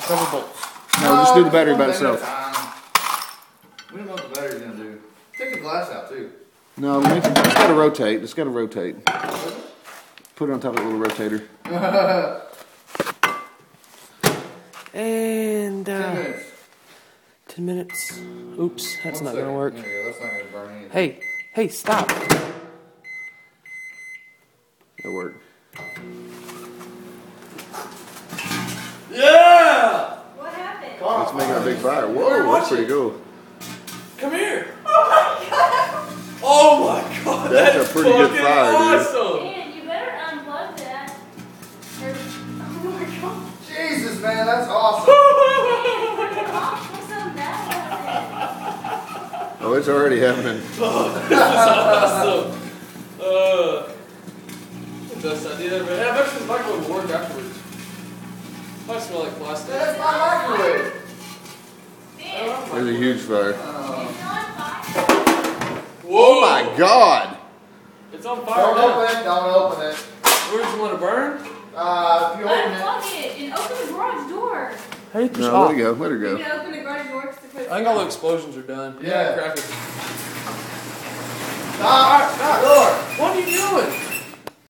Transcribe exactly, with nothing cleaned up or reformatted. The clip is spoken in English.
Double bolts. No, just do the battery by itself. We don't know what the battery's gonna do. Take the glass out too. No, it's, it's got to rotate. It's got to rotate. Put it on top of the little rotator. And uh, Ten minutes. ten minutes. Oops, that's One not second. gonna work. There you go. That's not gonna burn anything. Hey, hey, stop. That worked. Yeah! What happened? It's making a big fire. Whoa, that's pretty cool. Come here. Oh my god, That's that's, a pretty good fucking fire, dude. awesome. Man, you better unplug that. Or, oh my god. Jesus, man, that's awesome. Man, put it off with some bad. Oh, it's already happening. Awesome. Uh, best idea ever. Yeah, I bet this microwave will work afterwards. I smell like plastic. That's my microwave. Man, There's a huge fire. it's on fire. Whoa! Oh my god! It's on fire Don't now. open it. Don't open it. Where do you want to burn? Uh, if you open it. Unplug it and open the garage door. How do you push No, off? let her go. Let her You go. can open the garage door to put I think all the explosions are done. Yeah. Crack it. Stop. Stop. Door. What are you doing?